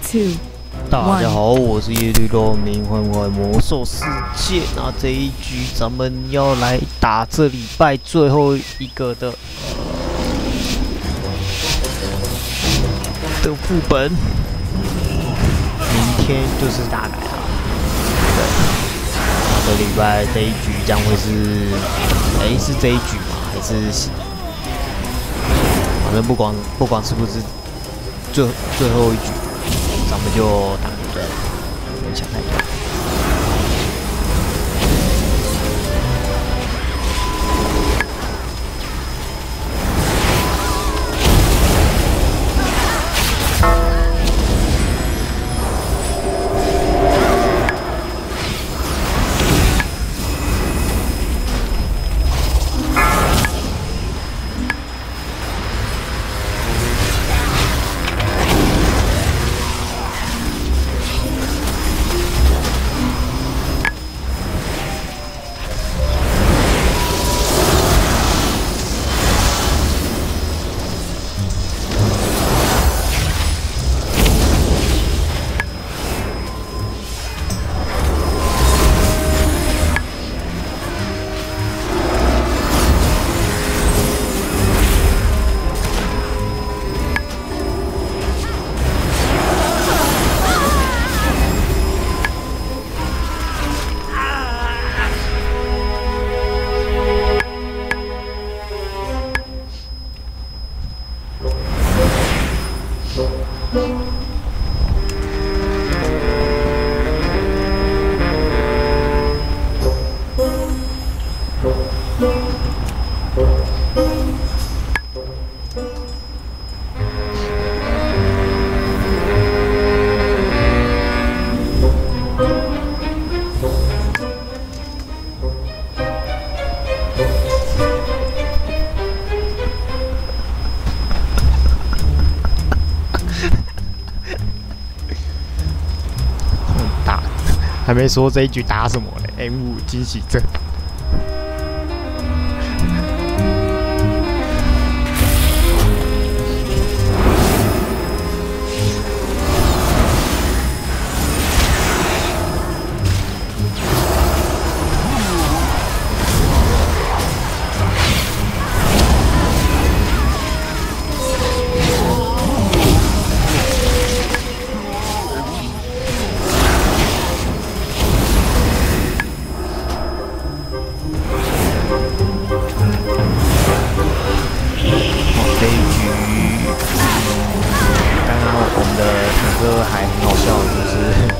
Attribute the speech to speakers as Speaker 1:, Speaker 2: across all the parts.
Speaker 1: two,
Speaker 2: 大家好，我是叶绿豆明，欢迎回来魔兽世界。那这一局咱们要来打这礼拜最后一个的副本，明天就是大改了。对，那这礼拜这一局将会是，是这一局吗？还是反正不管是不是最后一局，咱们就打对了，没想太多。还没说这一局打什么嘞 ？M5 惊喜阵。还很好笑，就是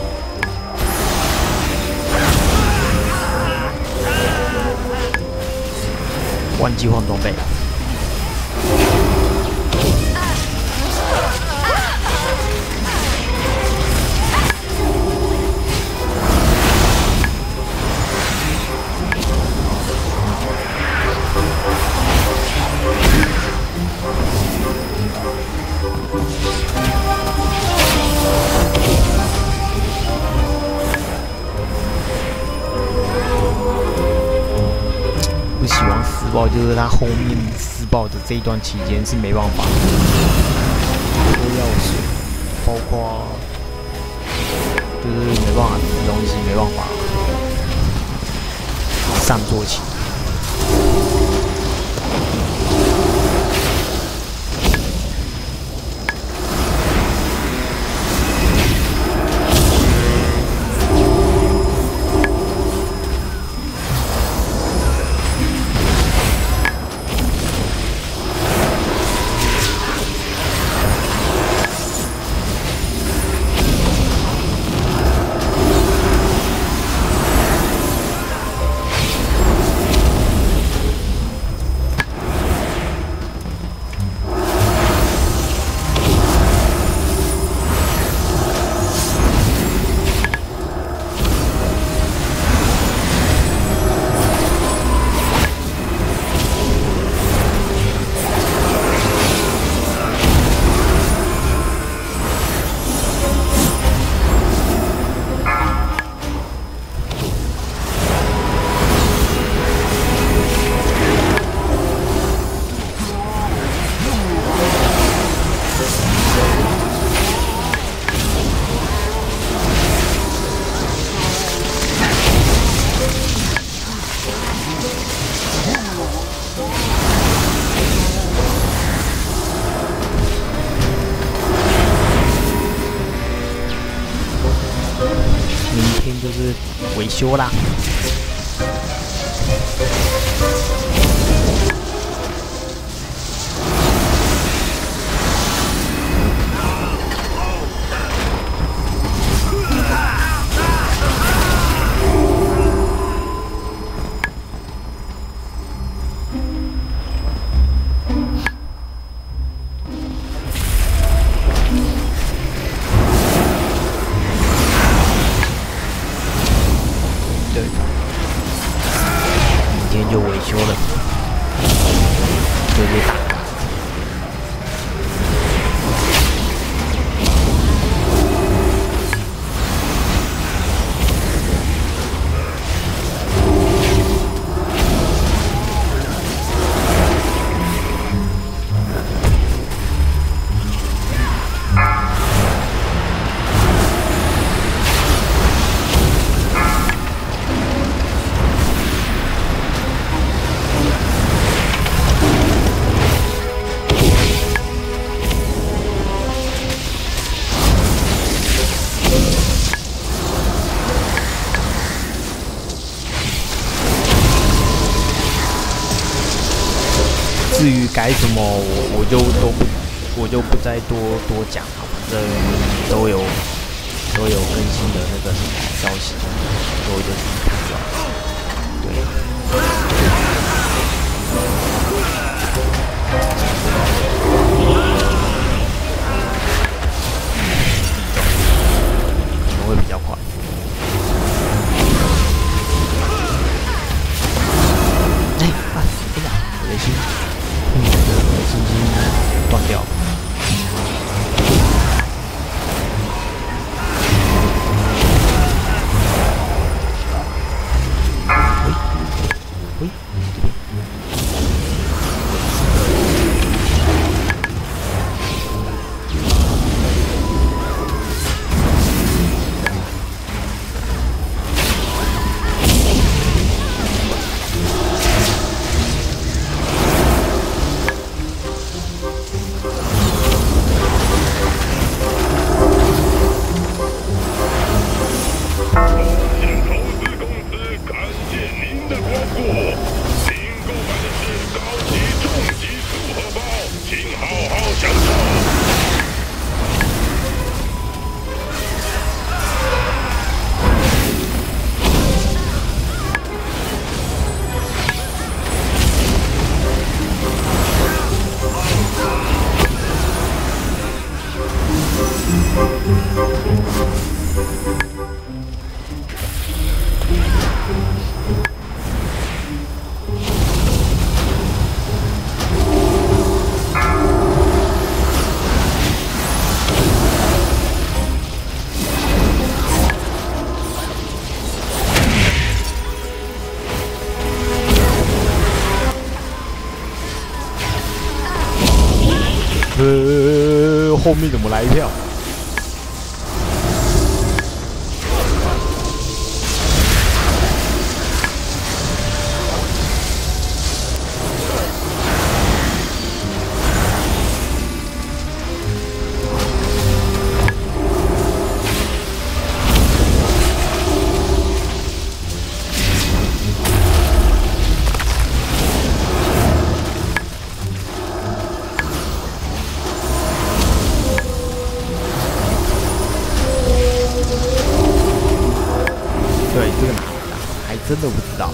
Speaker 2: 忘记换装备了。喜欢施暴，就是他后面施暴的这一段期间是没办法的，很多要素，包括就是没办法吃东西，没办法上坐起。 天就是维修啦。就维修了，就被打。至于改什么，我就不再多讲了，反正都有更新的那个什么消息，所以我就自己看就好。对啊。可能会比较快。真的，我的心。心断掉。喂，后面怎么来一票？对，这个哪来的？还真的不知道。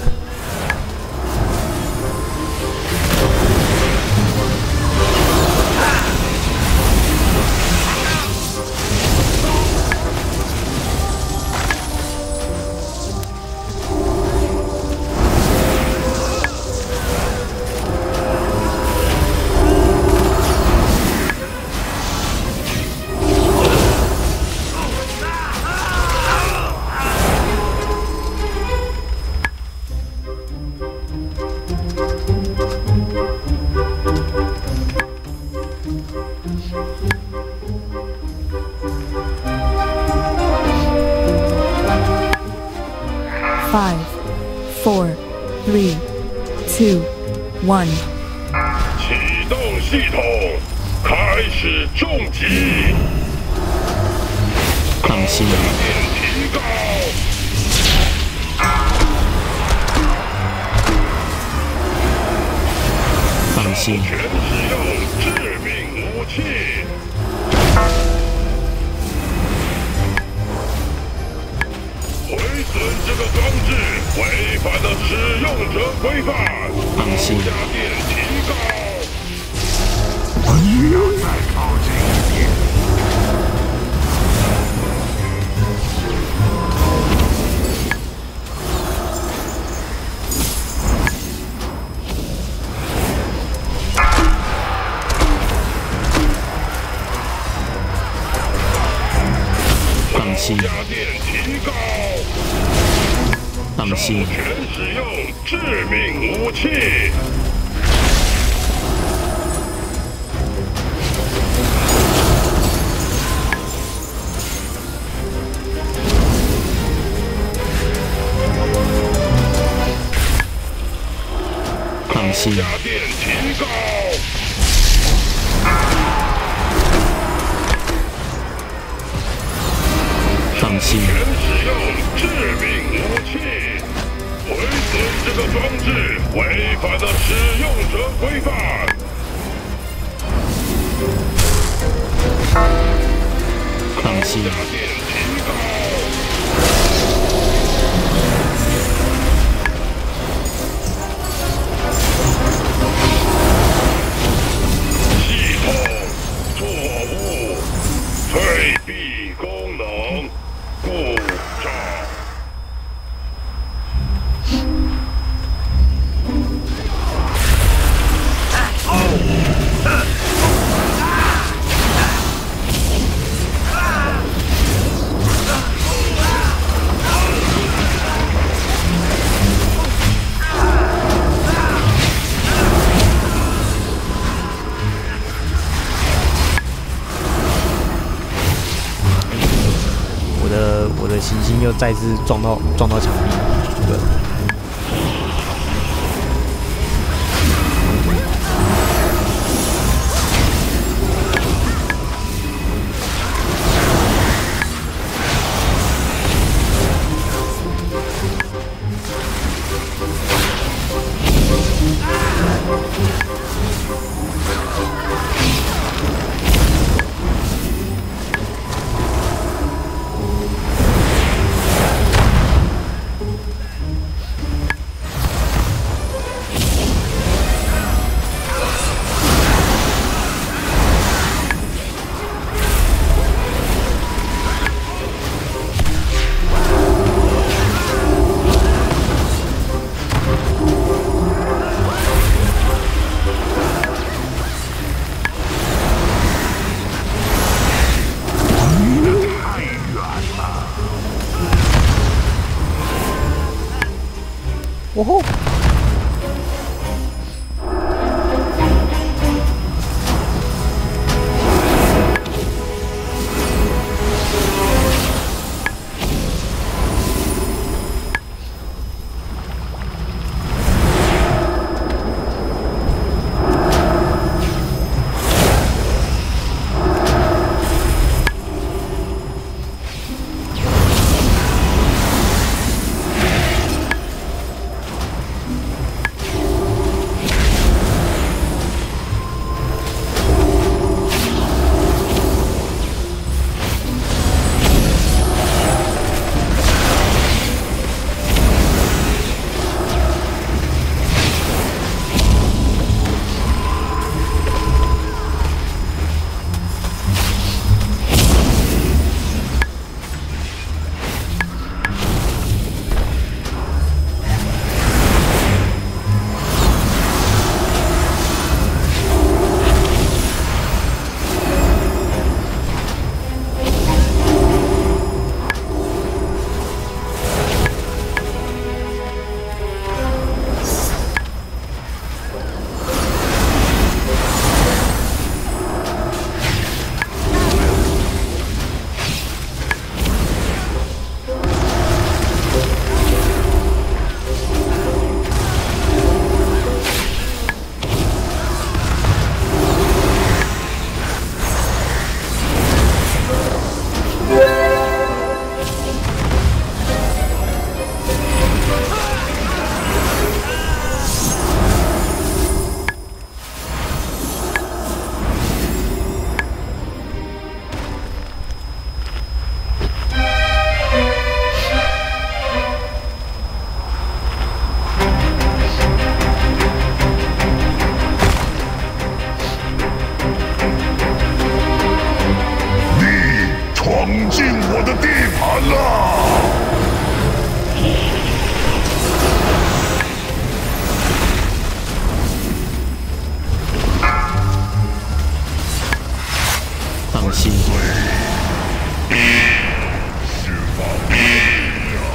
Speaker 1: 5, 4, 3, 2, 1。
Speaker 3: 启动系统，开始重击。
Speaker 2: 放心。
Speaker 3: 提高。
Speaker 2: 信。
Speaker 3: 全使用致命武器。毁损这个装置违反了使用者规范，
Speaker 2: 放心。
Speaker 3: 价电提高。
Speaker 4: 我需要再靠近一点。
Speaker 2: 放弃。
Speaker 3: 价电提高。
Speaker 2: 放弃。
Speaker 3: 全使用致命武器。
Speaker 2: 放弃。
Speaker 3: 价电提高。
Speaker 2: 放弃。
Speaker 3: 全使用致命武器，毁损这个装置违反了使用者规范。
Speaker 2: 放弃。
Speaker 3: 价电提高。系统错误，退避功能故障。
Speaker 2: 我的行星又再次撞到墙壁，对。哦吼！
Speaker 4: 进我的地盘了！
Speaker 2: 放心。
Speaker 4: 释放力量！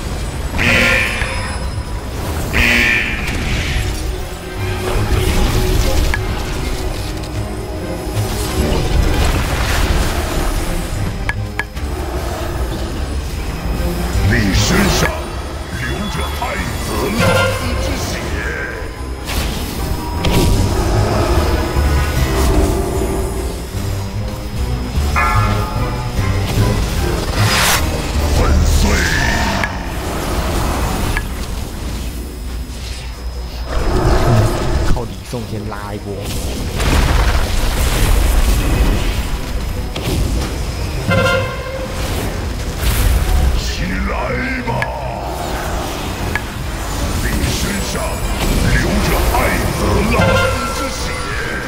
Speaker 4: 你身上流着太子拉丝之血。粉碎！
Speaker 2: 靠李颂先拉一波。
Speaker 4: 起来吧！你身上流着艾泽拉斯之血。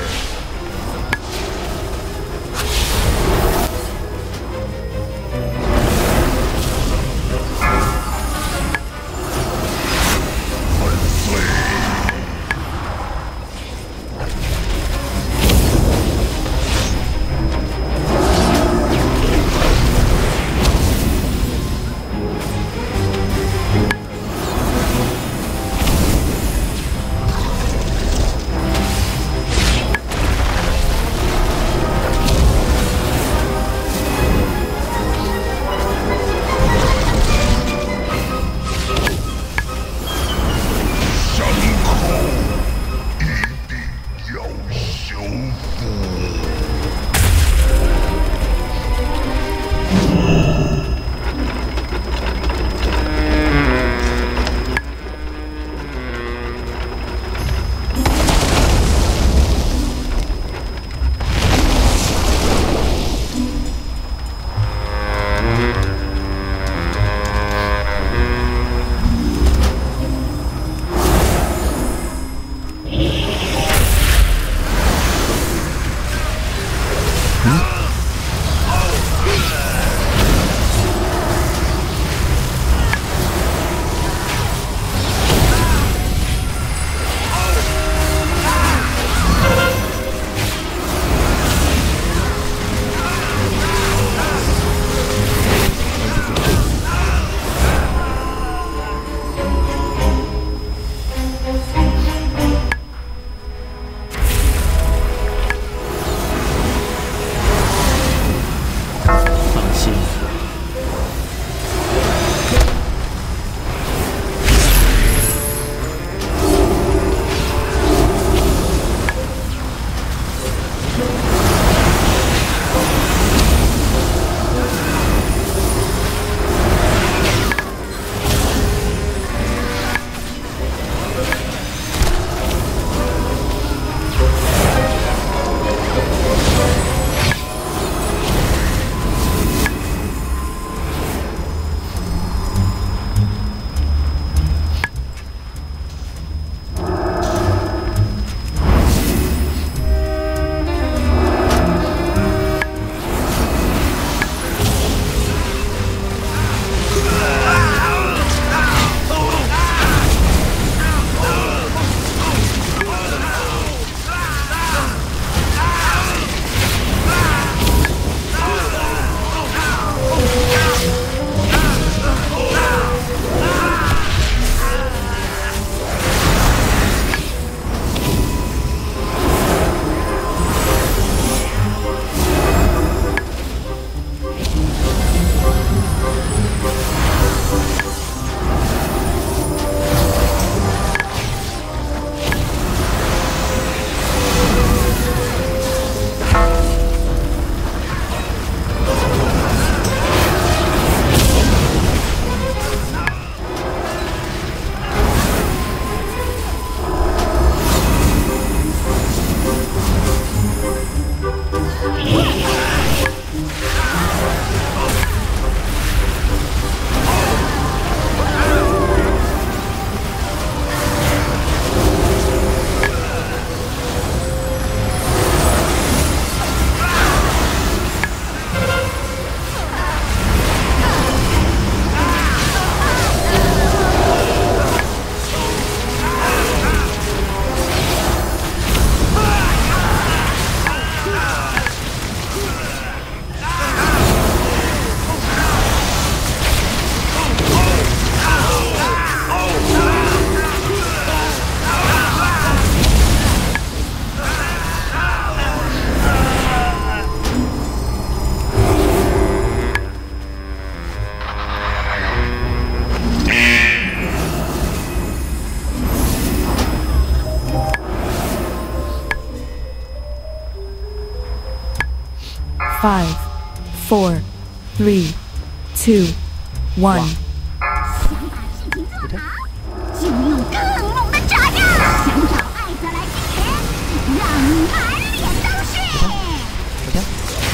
Speaker 4: 粉碎！
Speaker 1: 5, 4, 3, 2, 1.
Speaker 5: 就用更猛的炸药，想找艾泽莱之前，让你满脸都是。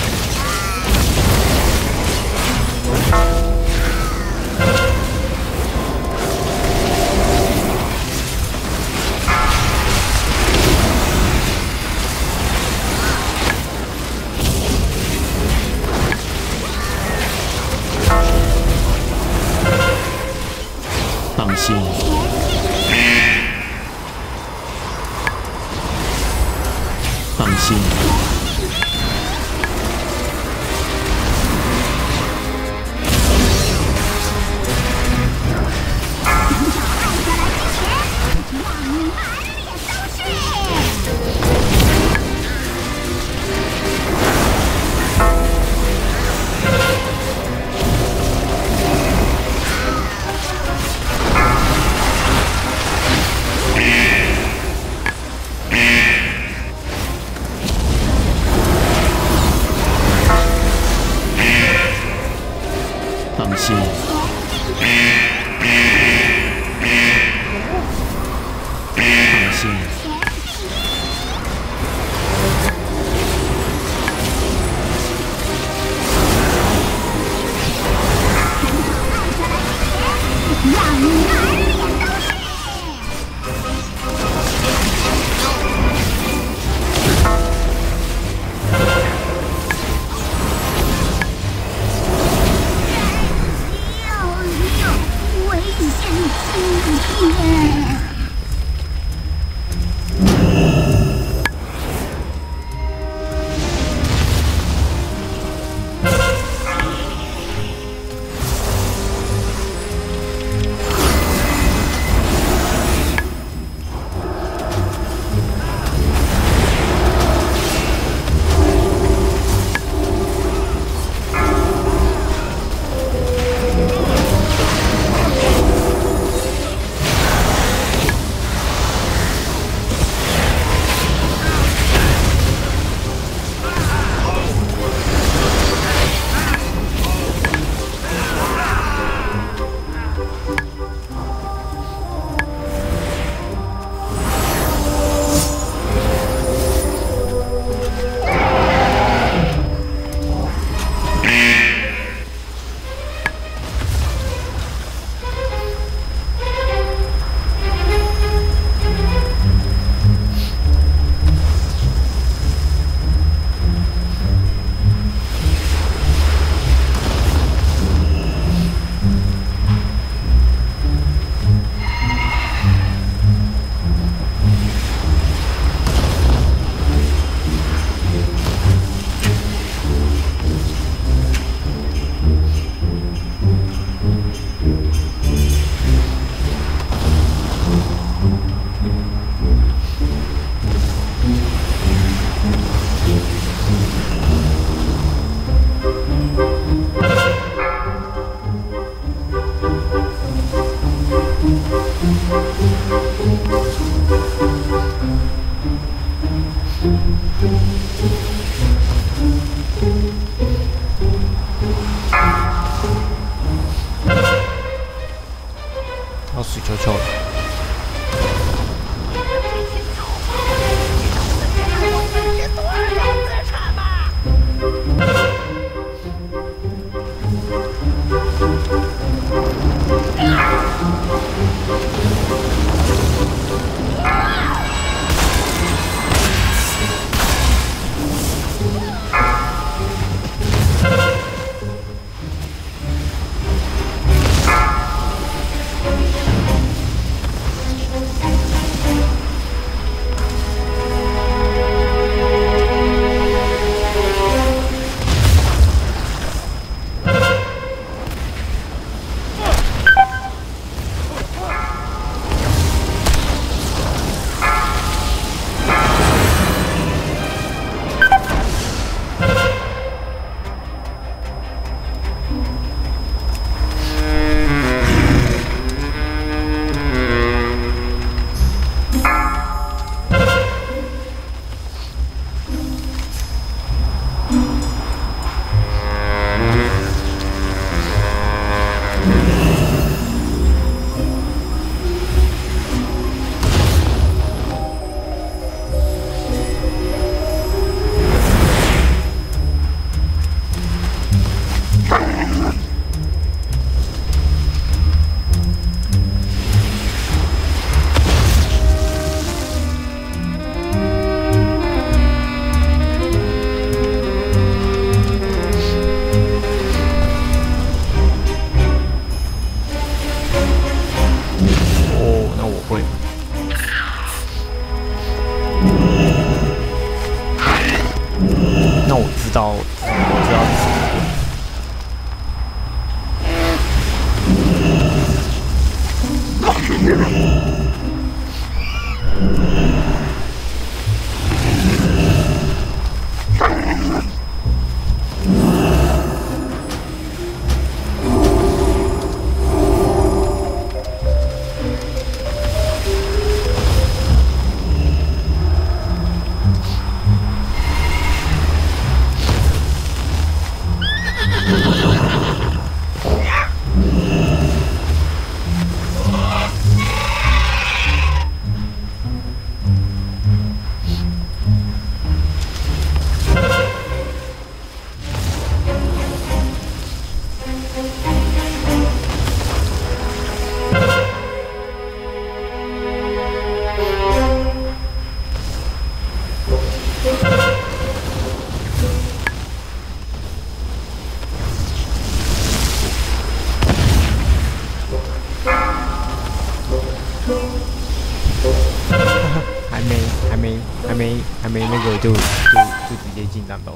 Speaker 2: 放心，放心。放心，放心。
Speaker 5: 让你满脸都是。危险今天。
Speaker 2: 要死球球了。 还没那个就直接进战斗。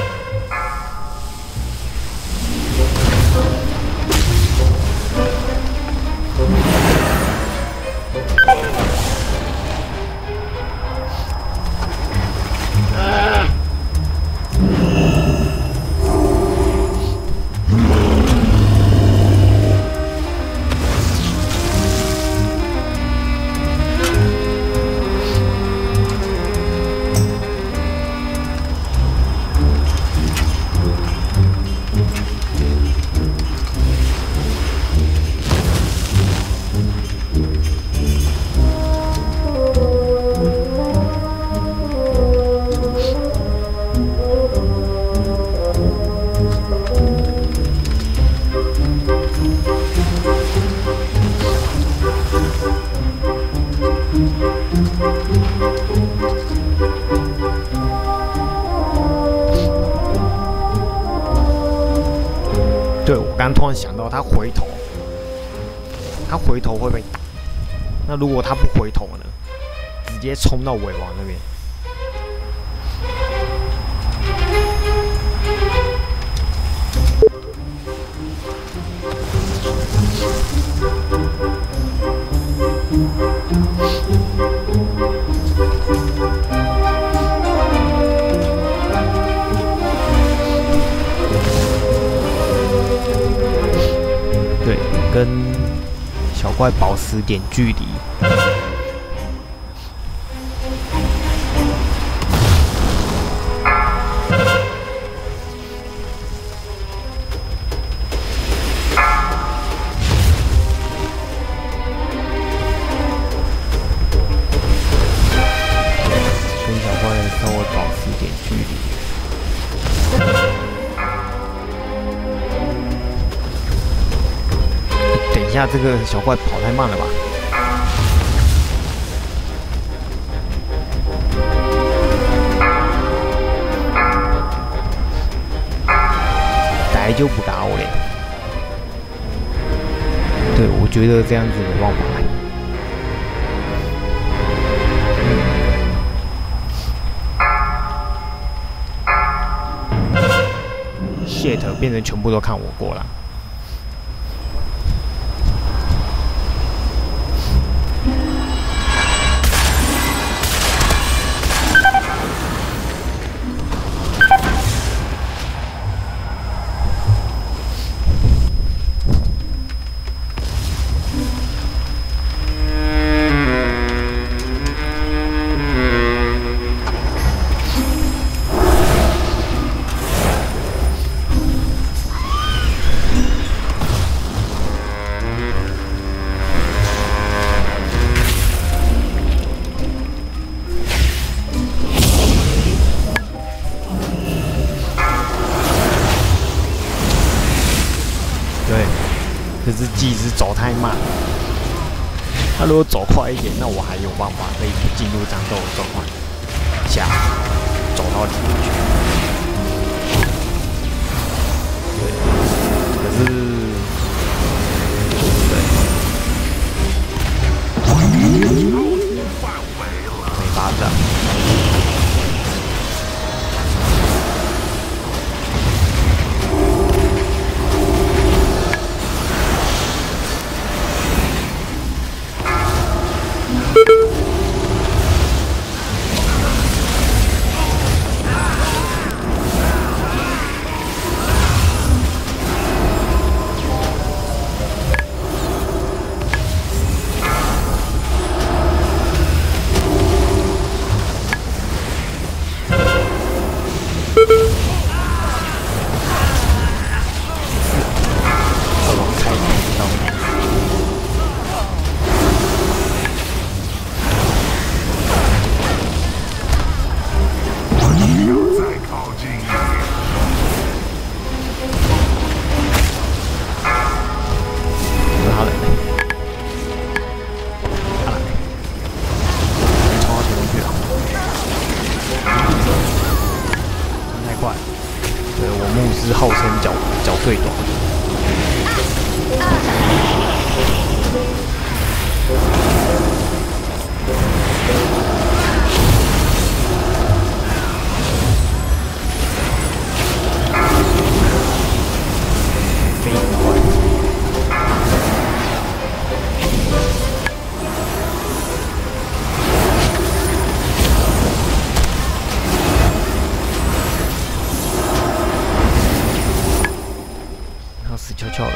Speaker 2: 对，我刚突然想到，他回头会被打。那如果他不回头呢？直接冲到尾王那边。对，跟小怪保持点距离。跟小怪稍微保持点距离。等一下，这个小怪跑太慢了吧？打就不打我嘞。对，我觉得这样子没办法。shit， 变成全部都看我过了。对，可是技师走太慢，他如果走快一点，那我还有办法可以进入战斗的状况下走到里面去。对，可是没发展。 死翘翘了。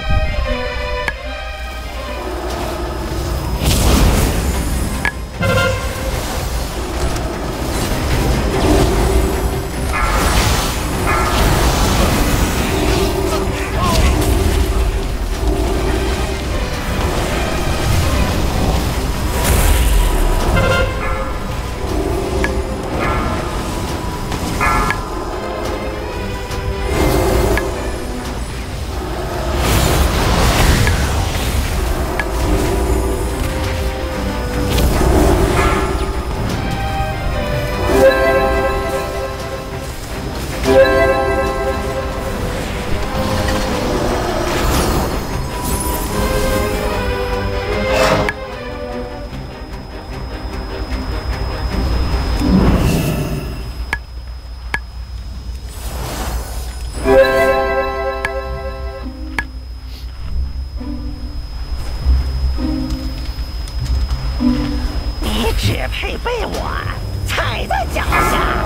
Speaker 6: 你只配被我踩在脚下。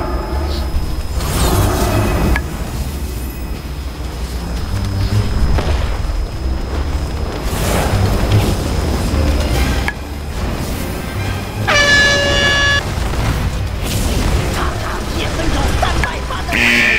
Speaker 6: 也会有300发的。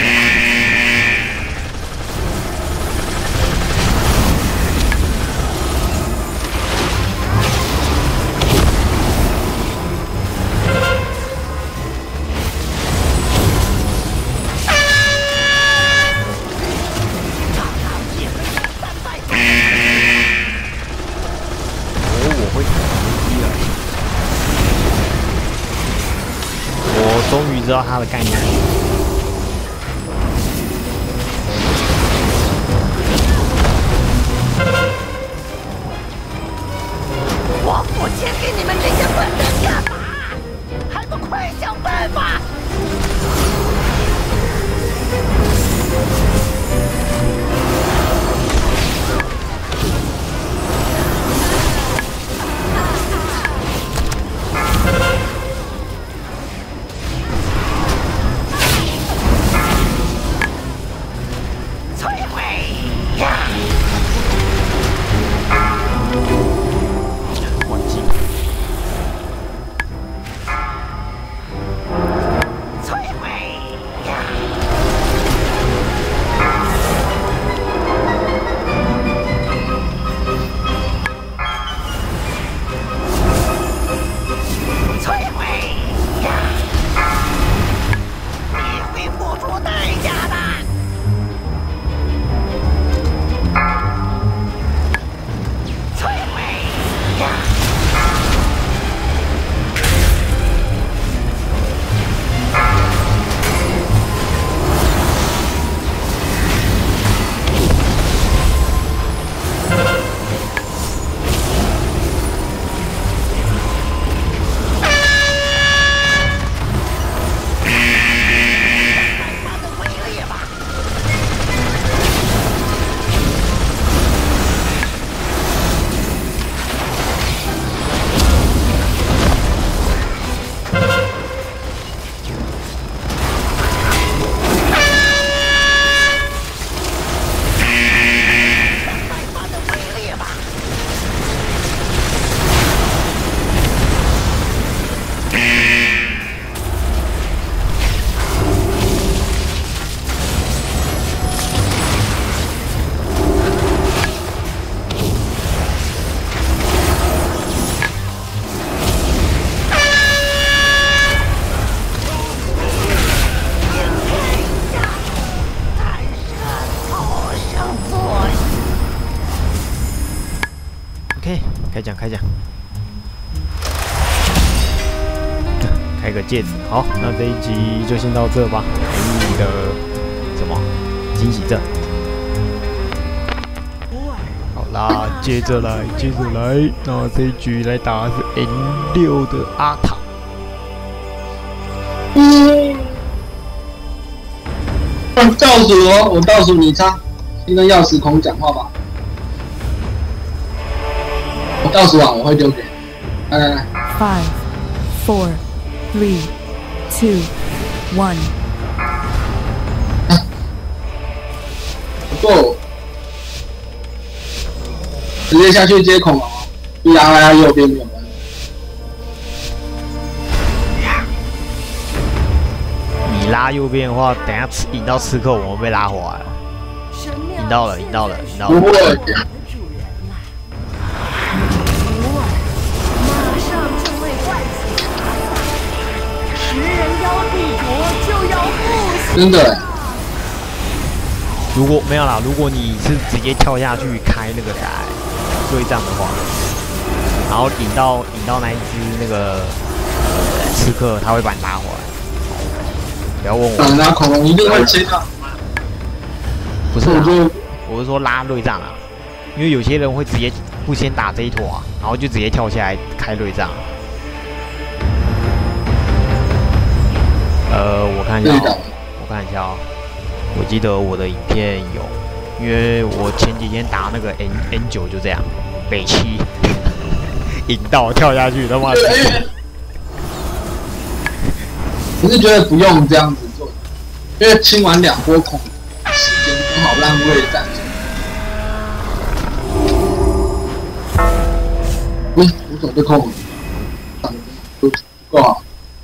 Speaker 2: 终于知道它的概念。
Speaker 6: 我付钱给你们这些笨蛋干嘛？还不快想办法！
Speaker 2: 开奖，开个戒指。好，那这一集就先到这吧。给你的什么惊喜证？好， 啦，接着来，那这一局来打的是 N6的阿塔。
Speaker 7: 倒数哦，我倒数你插，先跟钥匙孔讲话吧。我倒数完我会丢给你。来。
Speaker 1: 5, 4, 3, 2, 1.
Speaker 7: 不够，直接下去接孔哦，一拉来他右边没有关系。
Speaker 2: 你拉右边的话，等下引到刺客，我们被拉回来了。引到了。
Speaker 7: 不会。 真的，
Speaker 2: 如果没有啦，如果你是直接跳下去开那个对战的话，然后引到那一只那个刺客，他会把你拉回来。不要问我。
Speaker 7: 那恐龙一定会切到。
Speaker 2: 不是，我是说拉对战啊，因为有些人会直接不先打这一坨啊，然后就直接跳下来开对战。我看一下哦，我记得我的影片有，因为我前几天打那个 N9就这样，北七引到跳下去，他妈的！
Speaker 7: 我是觉得不用这样子做，因为清完2波孔，时间刚好让位战。我怎么被控了？不够好。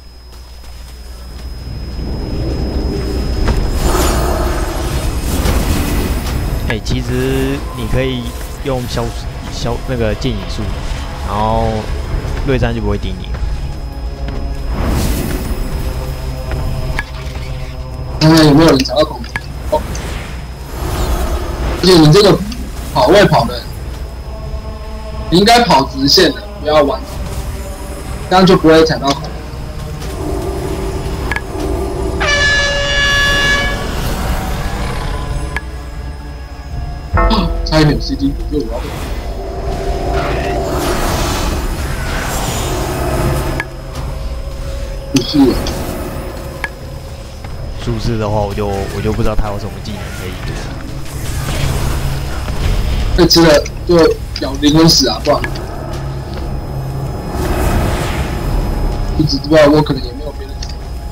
Speaker 2: 其实你可以用消那个剑影术，然后对战就不会顶你。
Speaker 7: 看看有没有人找到孔哦。而且你这个跑位跑的，你应该跑直线的，不要弯，这样就不会踩到孔。 差一点 CD 就我要不是
Speaker 2: 术士的话，我就不知道他有什么技能可以读。
Speaker 7: 被吃了就咬灵魂死啊，不然一直不知道我可能也没有别的。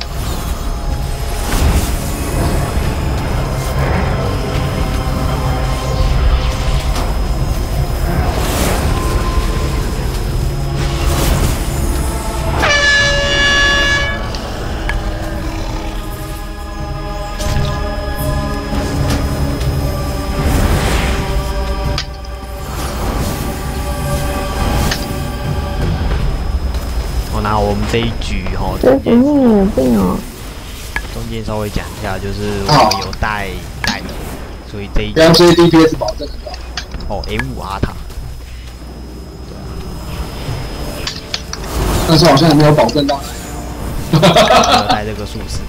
Speaker 2: 那我们这一局哈，
Speaker 8: 这局命有病哦。
Speaker 2: 中间稍微讲一下，就是我们有带人，所以这一局
Speaker 7: 不要追 DPS 保证的
Speaker 2: 哦 M5阿塔，
Speaker 7: 但是好像也没有保证到。
Speaker 2: 有带这个术士。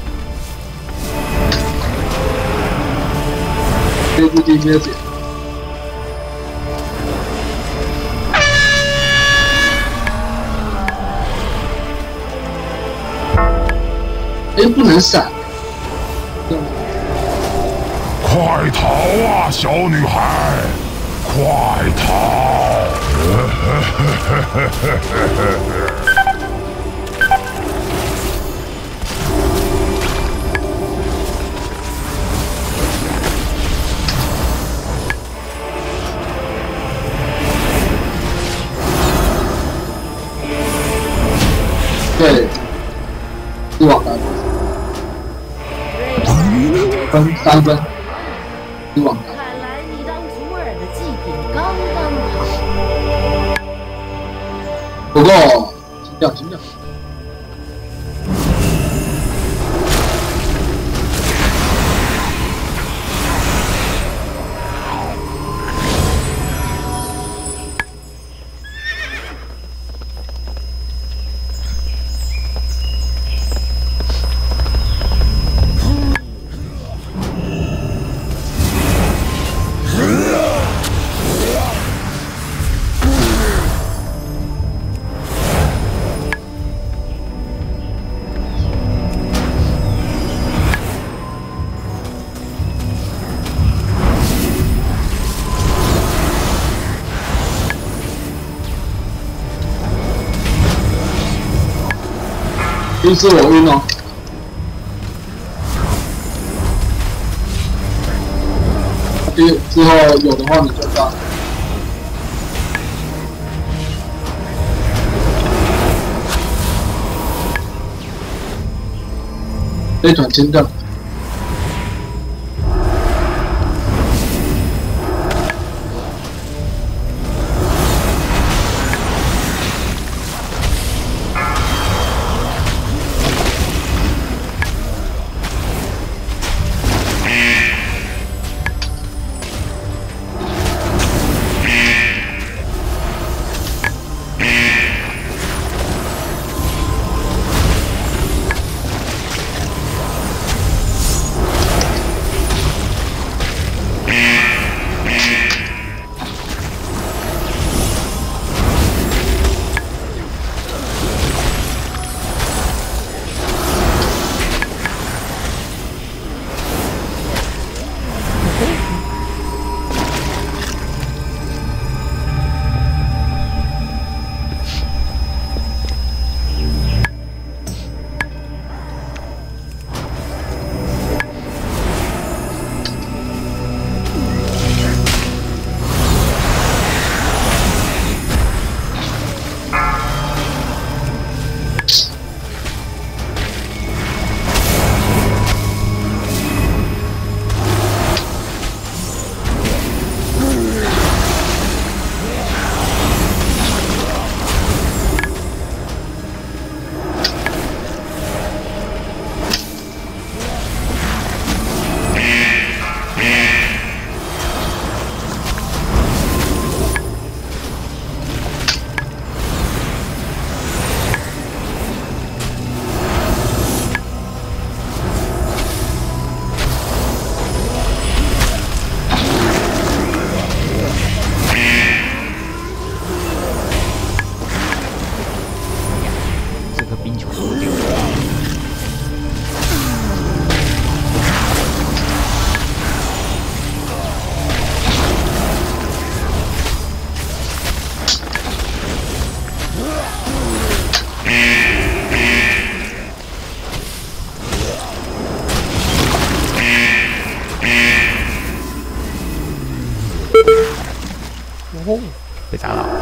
Speaker 7: 这部 DPS。 不能闪！
Speaker 4: 快逃啊，小女孩！快逃！
Speaker 7: 对，是往南。 3分，是往南。
Speaker 6: 看来你当祖尔的祭品刚刚好。
Speaker 7: 不过，停掉。 第一次我晕哦。之后有的话你就发。被转清掉。
Speaker 2: 被砸到。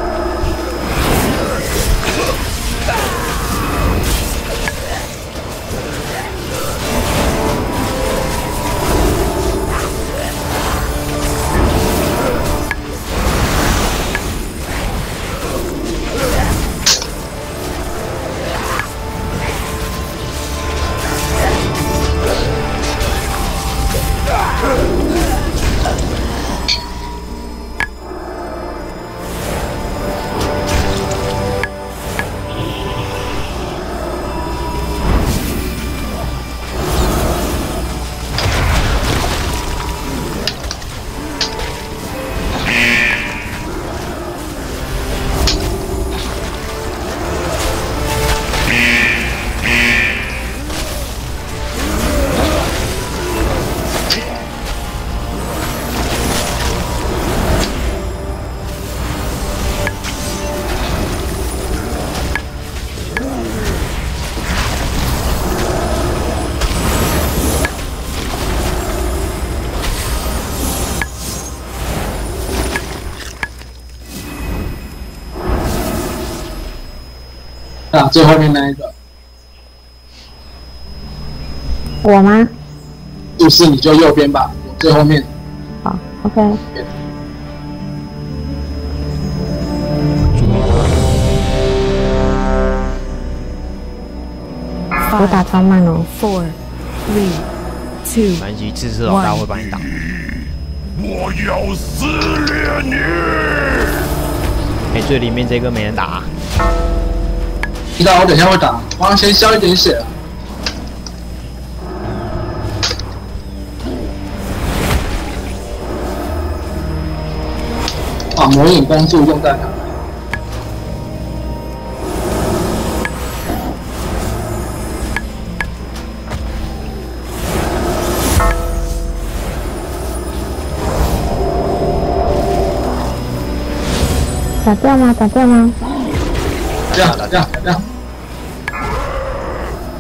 Speaker 7: 啊，最后面那一个，
Speaker 8: 我吗？
Speaker 7: 就是你就右边吧，我最后面。
Speaker 8: 好 ，OK。我打超慢哦。
Speaker 1: 4, 3, 2,
Speaker 2: 反正次老大会帮你打。
Speaker 4: 我要撕裂你！
Speaker 2: 哎，最里面这个没人打、啊。
Speaker 7: 知道我等一下会打，我要先消一点血啊。把魔影光柱用在哪？
Speaker 8: 打掉吗？打掉吗？
Speaker 7: 这样，这样，这样。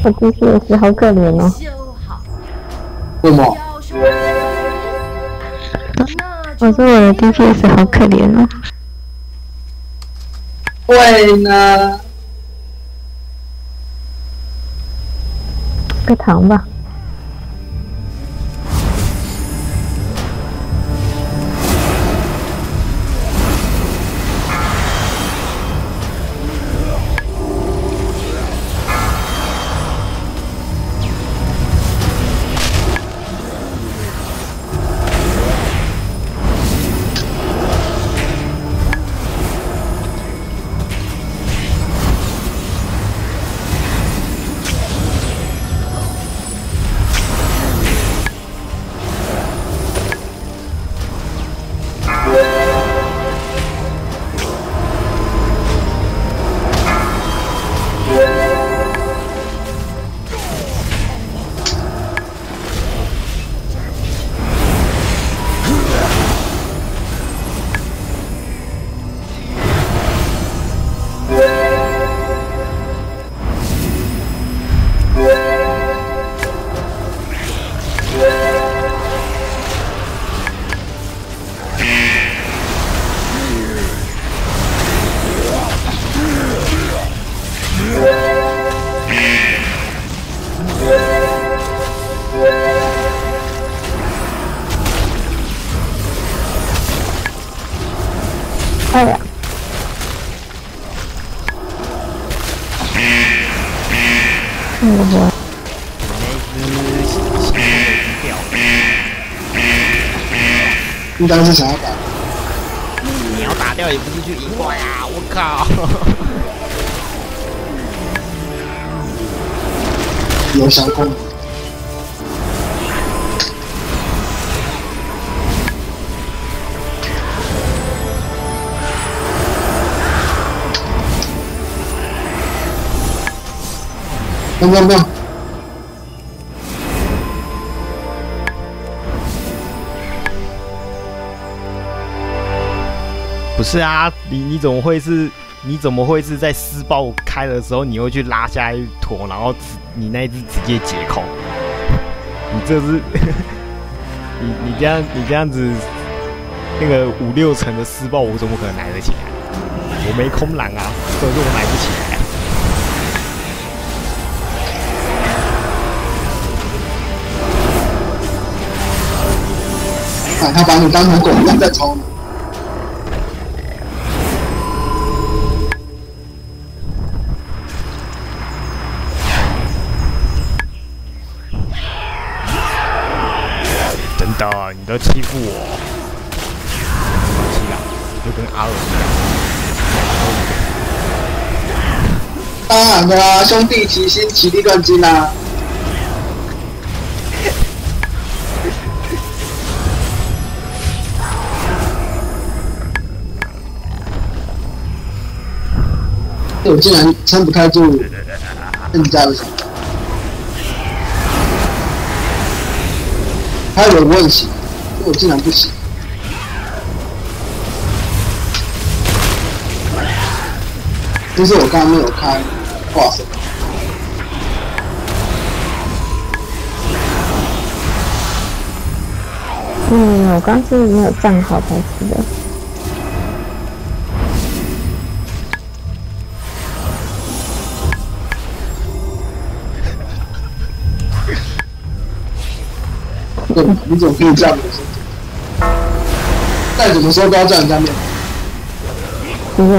Speaker 8: 我 DPS 好可怜哦。
Speaker 7: 为什么？
Speaker 8: 我说我的 DPS 好可怜哦。
Speaker 7: 会呢？
Speaker 8: 个糖吧。哎呀！我
Speaker 7: 应该是想要打。
Speaker 2: 你要打掉也不是去赢怪啊！我靠！
Speaker 7: 有小空。不用。
Speaker 2: 不是啊，你怎么会是在施暴开的时候，你又去拉下一坨，然后你那一只直接解控？你这是你这样子，那个5-6成的施暴，我怎么可能来得起来？我没空狼啊，所以说我买不起来。
Speaker 7: 他把你当成狗一样在抽呢。
Speaker 2: 真的，你都欺负我，是啊，就跟阿尔一样。
Speaker 7: 当然的啦，兄弟齐心，其利断金啊。我竟然撑不太住人家的想法，他以为我很行，我竟然不行。就是我刚刚没有开挂手。
Speaker 8: 我刚是没有站好才吃的。
Speaker 7: 你怎么可以这样子？再怎么说都要叫人家面子。
Speaker 8: 不用。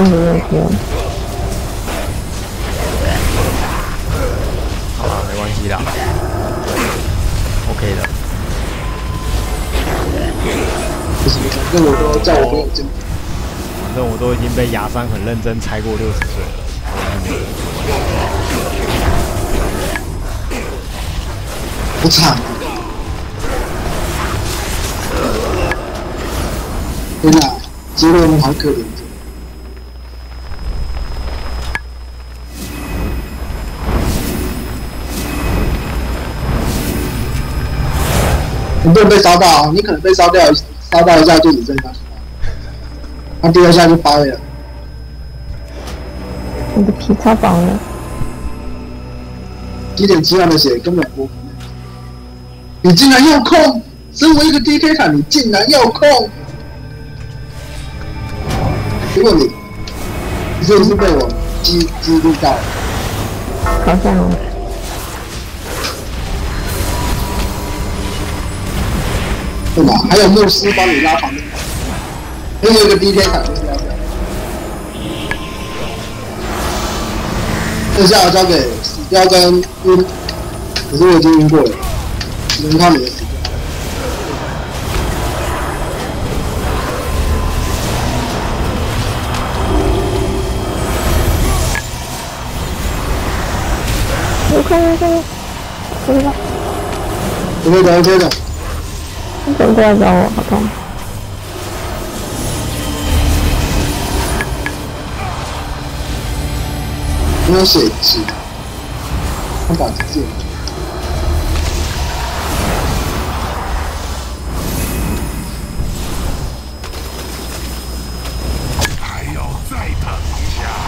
Speaker 2: 好了，没关系啦 ，OK 的。
Speaker 7: 不行，反正我都叫我朋友进。
Speaker 2: 反正我都已经被牙山很认真拆过60岁了。
Speaker 7: 不惨。天哪，杰洛人好可怜。你不能被烧到，你可能被烧到一下就只剩下，他第二下就掰了。
Speaker 8: 我的皮超薄了。
Speaker 7: 7.7万的血根本不。你竟然要控！身为一个 DK 塔，你竟然要控！结果你是不是被我激励到了？
Speaker 8: 好像哦。
Speaker 7: 对吧？还有牧师帮你拉旁边，还有一个 DK 塔就是要这样。剩下的交给死雕跟晕，可是我已经晕过了，只能靠你的死雕。
Speaker 8: 我看，不知道。
Speaker 7: OK 的。
Speaker 8: 你怎么过来找我？好痛！
Speaker 7: 没有血池，他打直接。
Speaker 4: 还要再等一下。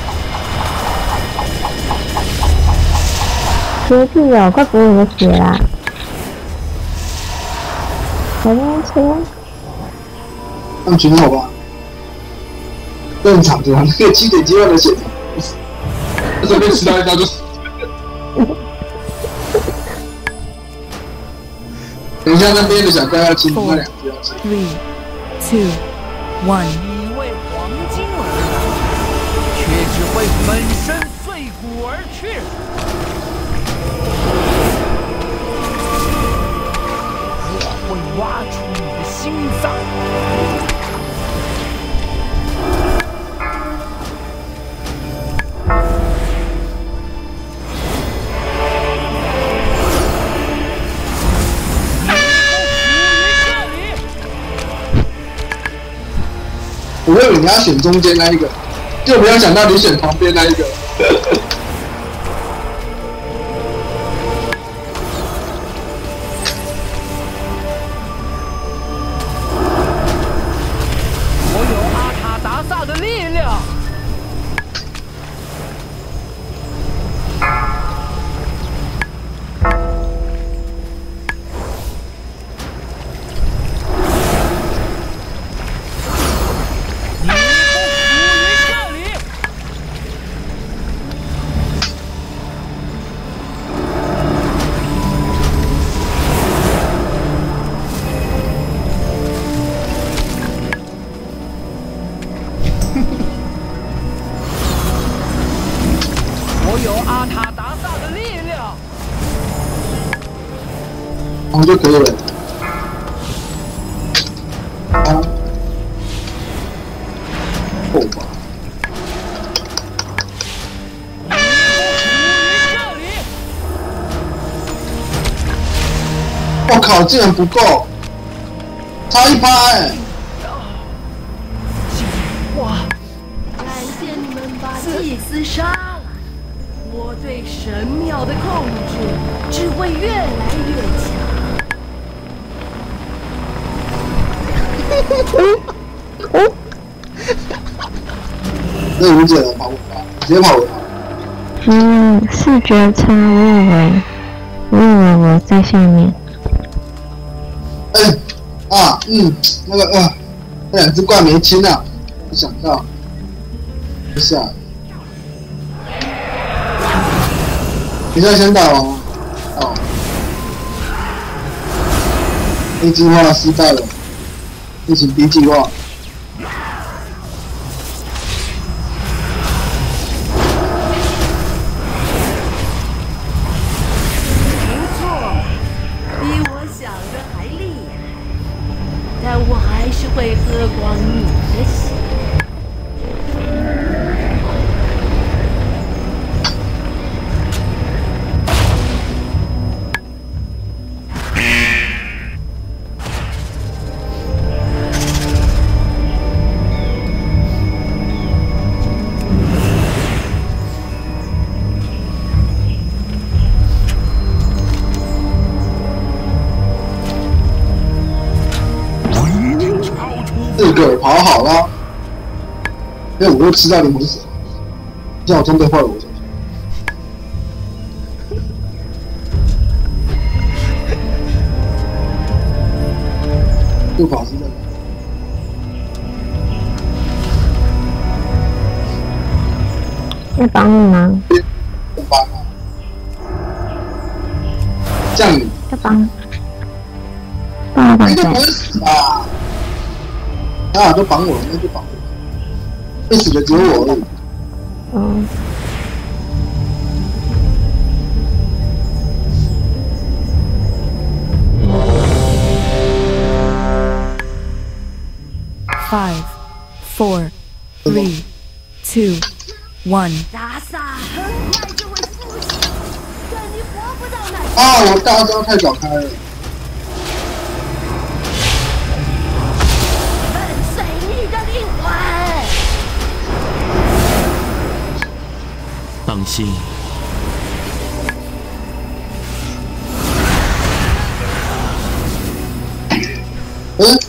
Speaker 8: 绝壁哦，快补我的血啦！好多车。
Speaker 7: 放群好吧？正常对吧？那个7.7万的血，随便吃到一刀就死。等一下那边的小怪要清，那两只要清。
Speaker 1: 3, 2, 1。
Speaker 6: 你为黄金而来，却只会粉身碎骨而去。我会挖出你的心脏。
Speaker 7: 我以为你要选中间那一个，就没有想到你选旁边那一个。
Speaker 6: 我有阿塔达萨的力量。我有阿塔达萨的力量。
Speaker 7: 我就可以了。啊，后吧。我靠，竟然不够，差1%哎！
Speaker 6: 哇！
Speaker 5: 感谢你们把祭司杀了，我对神庙的控制只会越来越强。
Speaker 7: 那吴姐能跑我吧？直接跑我吧。
Speaker 8: 视觉差，我以为我在下面。
Speaker 7: 那两只怪没清啊，没想到，不是啊，你现在先打哦，A 计划失败了，进行 B 计划。
Speaker 5: 不错，比我想的还厉害，但我还是会喝光你的血。
Speaker 7: 4个跑好了，因为我又吃到灵魂死，这样我真的坏了我手。 就跑是那个。
Speaker 8: 要帮你吗？
Speaker 7: 要帮啊！这样你
Speaker 8: 要帮。爸爸在
Speaker 7: 应该不。会死吧？啊，都绑我了，那就绑我。会死的只有我而已。
Speaker 8: 嗯。
Speaker 1: 5, 4, 3, 2, 1.
Speaker 5: 达萨很快就会复习，但你活不到那时。
Speaker 7: 啊！我大招太早开了。
Speaker 5: 粉碎你的灵魂。
Speaker 2: 放心，
Speaker 7: 嗯。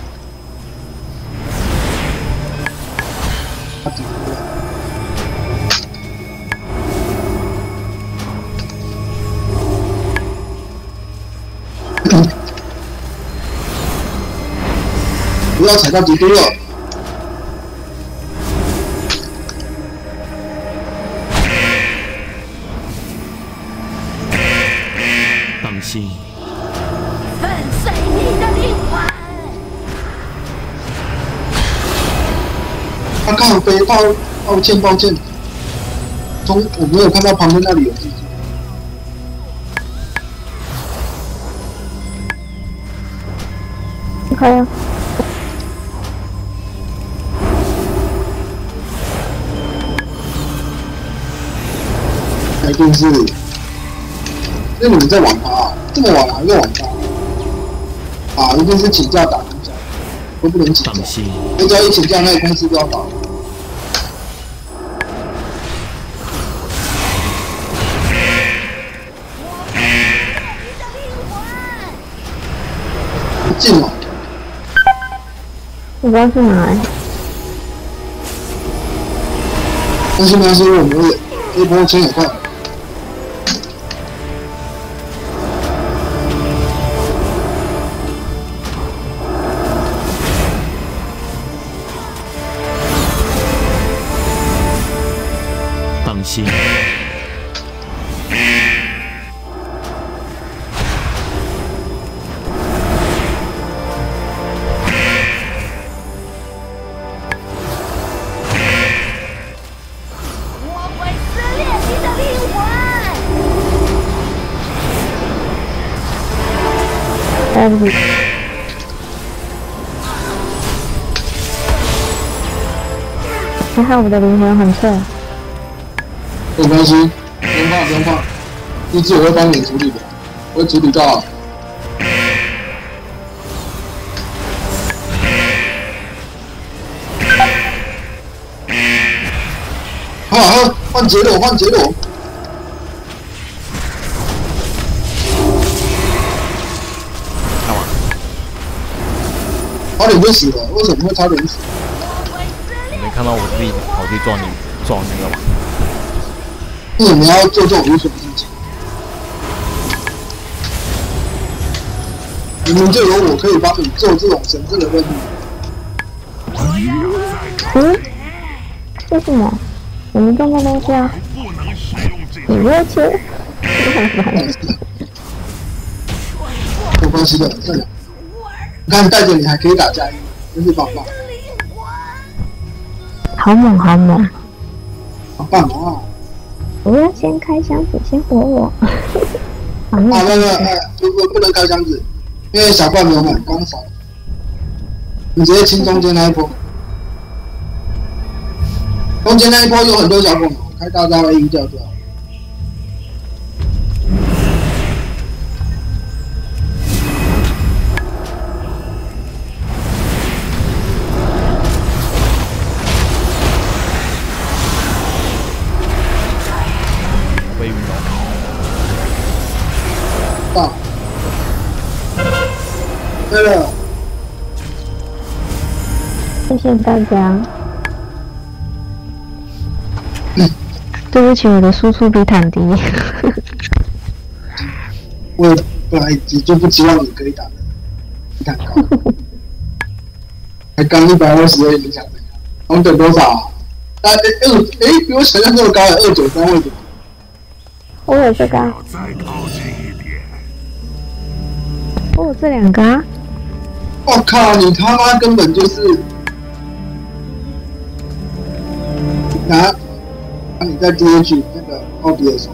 Speaker 7: 不要踩到敌军了。
Speaker 2: 放心，
Speaker 5: 粉碎你的灵魂。
Speaker 7: 他靠背，抱歉抱歉，我没有看到旁边那里有蜘蛛。
Speaker 8: 可以啊。
Speaker 7: 一定是，那你们在网吧啊？这么晚还在网吧？啊，一定是请假打工仔，都不能请假。
Speaker 2: 放心，
Speaker 7: 我只要一请假，那个公司都要倒。进了。
Speaker 8: 我不知道去哪里。
Speaker 7: 但是呢，是因为我们有这一波签也快。
Speaker 2: 放心，
Speaker 5: 我会撕裂你的灵魂。
Speaker 8: 对不起。还好我的灵魂很脆。
Speaker 7: 没关系，不用怕，不用怕，日志我会帮你处理的，我会处理到。好，换杰罗，换杰罗。
Speaker 2: 干嘛？
Speaker 7: 差点就死了，为什么会差点死？
Speaker 2: 你没看到我自己跑去撞那个吗？
Speaker 7: 为什么要做这种无所事情？明明就有我可以帮你做这种神圣的任务。
Speaker 8: 嗯？为什么？我们种过东西啊。你不要吃。
Speaker 7: 没关系的，这样。你看带着你还可以打加一，真是棒棒。
Speaker 8: 好猛，好猛！
Speaker 7: 好棒啊！
Speaker 8: 我要先开箱子，先活我。
Speaker 7: 没，不能开箱子，因为小怪没有买，刚少。你直接清中间那一波，中间那一波有很多小恐龙，开大招 A 掉掉。
Speaker 2: 被晕了。
Speaker 7: 到，对了，
Speaker 8: 谢谢大家。对不起，我的输出比坦低。
Speaker 7: 我本来就不期望你可以打的比坦高。 才刚120的影响这个，我们等多少啊？比我想象中的高，293位置。
Speaker 8: 我有这个啊，
Speaker 4: 要再靠近一点。
Speaker 8: 我有这2个啊。
Speaker 7: 我靠，你他妈根本就是拿你再接去那个奥迪的手上。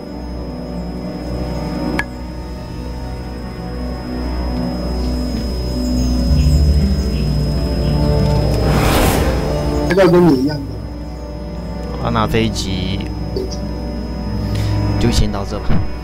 Speaker 7: 那个跟你一样的。
Speaker 2: 那飞机就先到这吧。